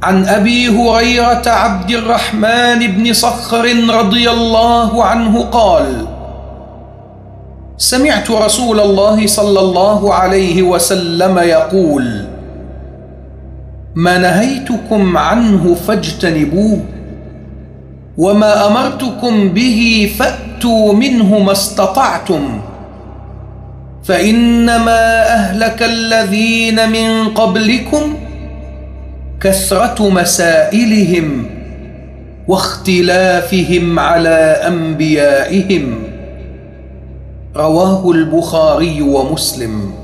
عن أبي هريرة عبد الرحمن بن صخر رضي الله عنه قال: سمعت رسول الله صلى الله عليه وسلم يقول: ما نهيتكم عنه فاجتنبوه، وما أمرتكم به فأتوا منه ما استطعتم، فإنما أهلك الذين من قبلكم كثرة مسائلهم واختلافهم على أنبيائهم. رواه البخاري ومسلم.